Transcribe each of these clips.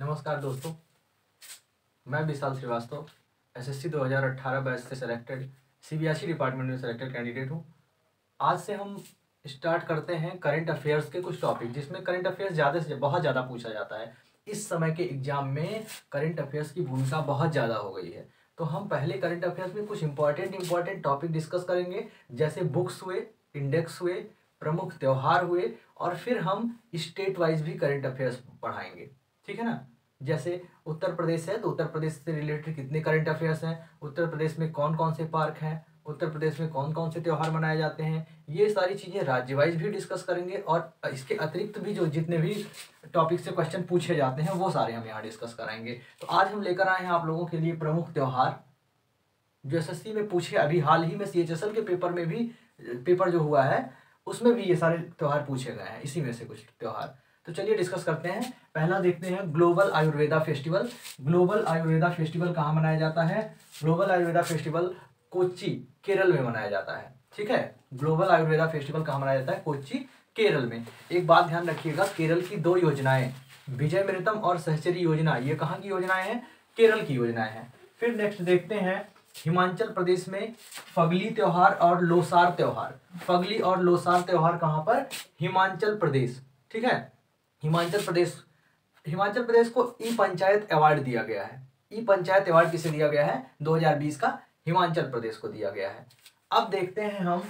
नमस्कार दोस्तों, मैं विशाल श्रीवास्तव एसएससी 2018 बैच से सेलेक्टेड सीबीएसई डिपार्टमेंट में सेलेक्टेड कैंडिडेट हूँ। आज से हम स्टार्ट करते हैं करंट अफेयर्स के कुछ टॉपिक, जिसमें करंट अफेयर्स ज़्यादा से बहुत ज़्यादा पूछा जाता है। इस समय के एग्जाम में करंट अफेयर्स की भूमिका बहुत ज़्यादा हो गई है। तो हम पहले करंट अफेयर्स में कुछ इंपॉर्टेंट टॉपिक डिस्कस करेंगे, जैसे बुक्स हुए, इंडेक्स हुए, प्रमुख त्यौहार हुए, और फिर हम स्टेट वाइज भी करंट अफेयर्स पढ़ाएंगे। ठीक है ना। जैसे उत्तर प्रदेश है तो उत्तर प्रदेश से रिलेटेड कितने करंट अफेयर्स हैं, उत्तर प्रदेश में कौन कौन से पार्क हैं, उत्तर प्रदेश में कौन कौन से त्यौहार मनाए जाते हैं, ये सारी चीज़ें राज्य वाइज भी डिस्कस करेंगे। और इसके अतिरिक्त भी जो जितने भी टॉपिक से क्वेश्चन पूछे जाते हैं वो सारे हम यहाँ डिस्कस कराएंगे। तो आज हम लेकर आए हैं आप लोगों के लिए प्रमुख त्यौहार, जो एसएससी में पूछे। अभी हाल ही में सीएचएसएल के पेपर में भी, पेपर जो हुआ है उसमें भी ये सारे त्यौहार पूछे गए हैं, इसी में से कुछ त्यौहार। तो चलिए डिस्कस करते हैं। पहला देखते हैं global Ayurveda festival. Global Ayurveda festival कहाँ मनाया जाता है? ग्लोबल आयुर्वेदा फेस्टिवल कोच्चि, केरल में मनाया जाता है। ठीक है, ग्लोबल आयुर्वेदा फेस्टिवल कहाँ मनाया जाता है? कोच्चि, केरल में। एक बात ध्यान रखिएगा, केरल की दो योजनाएं, विजयमृतम और सहचरी योजना, ये कहाँ की योजनाएं हैं? केरल की योजनाएं हैं। फिर नेक्स्ट देखते हैं हिमाचल प्रदेश में फगली त्योहार और लोसार त्योहार। फगली और लोसार त्योहार कहाँ पर? हिमाचल प्रदेश। ठीक है, हिमाचल प्रदेश को ई पंचायत अवार्ड दिया गया है। ई पंचायत अवार्ड किसे दिया गया है? 2020 का हिमाचल प्रदेश को दिया गया है। अब देखते हैं हम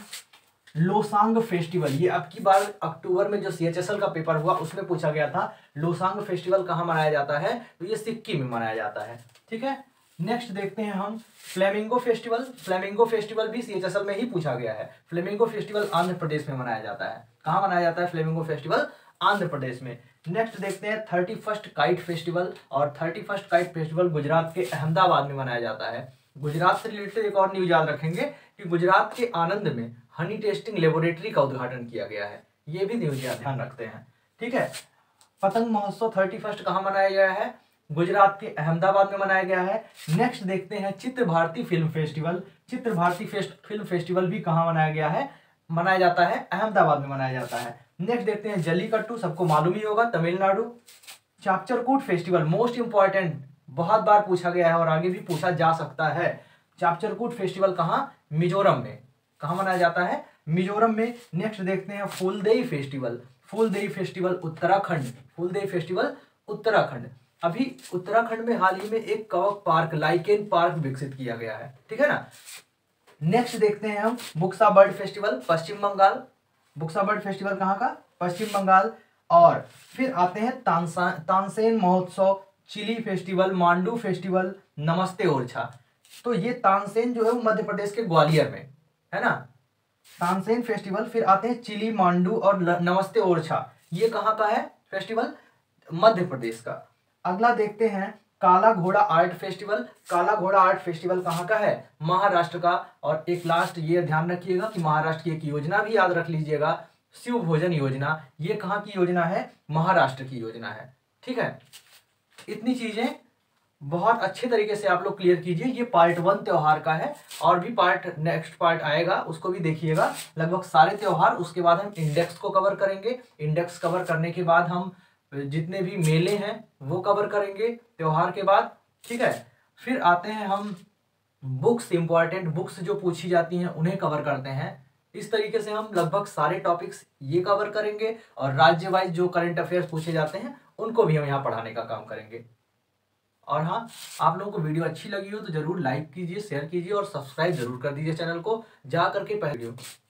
लोसांग फेस्टिवल। ये अब की बार अक्टूबर में जो सीएचएसएल का पेपर हुआ उसमें पूछा गया था, लोसांग फेस्टिवल कहाँ मनाया जाता है? तो ये सिक्किम में मनाया जाता है। ठीक है, नेक्स्ट देखते हैं हम फ्लेमिंगो फेस्टिवल। फ्लेमिंगो फेस्टिवल भी सीएचएसएल में ही पूछा गया है। फ्लेमिंगो फेस्टिवल आंध्र प्रदेश में मनाया जाता है। कहाँ मनाया जाता है फ्लेमिंगो फेस्टिवल? आंध्र प्रदेश में। नेक्स्ट देखते हैं 31st काइट फेस्टिवल। और 31st काइट फेस्टिवल गुजरात के अहमदाबाद में मनाया जाता है। गुजरात से रिलेटेड एक और न्यूज याद रखेंगे कि गुजरात के आनंद में हनी टेस्टिंग लेबोरेटरी का उद्घाटन किया गया है। ये भी न्यूज ध्यान रखते हैं। ठीक है, पतंग महोत्सव 31st कहाँ मनाया गया है? गुजरात के अहमदाबाद में मनाया गया है। नेक्स्ट देखते हैं चित्र भारती फिल्म फेस्टिवल। चित्र भारती फिल्म फेस्टिवल भी कहाँ मनाया गया है? मनाया जाता है अहमदाबाद में मनाया जाता है। नेक्स्ट देखते हैं जल्लीकट्टू, सबको मालूम ही होगा, Tamil Nadu. Chapchar Kut festival most important, बहुत बार पूछा गया है और आगे भी पूछा जा सकता है। चापचरकूट फेस्टिवल कहाँ? मिजोरम में। कहाँ मनाया जाता है? मिजोरम में। नेक्स्ट देखते हैं Phooldei festival. Phooldei festival Uttarakhand. Phooldei festival Uttarakhand. अभी उत्तराखंड में हाल ही में एक कवक पार्क, लाइकेन पार्क विकसित किया गया है। ठीक है ना। नेक्स्ट देखते हैं हम Buxa bird festival, Paschim Bengal. Buxa bird festival कहाँ का? पश्चिम बंगाल। और फिर आते हैं तानसेन महोत्सव, चिली फेस्टिवल, मांडू फेस्टिवल, नमस्ते ओरछा। तो ये तानसेन जो है वो मध्य प्रदेश के ग्वालियर में है ना, तानसेन फेस्टिवल। फिर आते हैं चिली, मांडू और नमस्ते ओरछा, ये कहाँ का है फेस्टिवल? मध्य प्रदेश का। अगला देखते हैं काला घोड़ा आर्ट फेस्टिवल। काला घोड़ा आर्ट फेस्टिवल कहाँ का है? महाराष्ट्र का। और एक लास्ट ये ध्यान रखिएगा कि महाराष्ट्र की एक योजना भी याद रख लीजिएगा, शिव भोजन योजना। ये कहाँ की योजना है? महाराष्ट्र की योजना है। ठीक है, इतनी चीजें बहुत अच्छे तरीके से आप लोग क्लियर कीजिए। ये पार्ट 1 त्योहार का है, और भी नेक्स्ट पार्ट आएगा, उसको भी देखिएगा। लगभग सारे त्योहार, उसके बाद हम इंडेक्स को कवर करेंगे। इंडेक्स कवर करने के बाद हम जितने भी मेले हैं वो कवर करेंगे त्योहार के बाद। ठीक है, फिर आते हैं हम बुक्स, इंपॉर्टेंट बुक्स जो पूछी जाती हैं उन्हें कवर करते हैं। इस तरीके से हम लगभग सारे टॉपिक्स ये कवर करेंगे, और राज्य वाइज जो करंट अफेयर्स पूछे जाते हैं उनको भी हम यहाँ पढ़ाने का काम करेंगे। और हाँ, आप लोगों को वीडियो अच्छी लगी हो तो जरूर लाइक कीजिए, शेयर कीजिए और सब्सक्राइब जरूर कर दीजिए चैनल को जा करके। पहले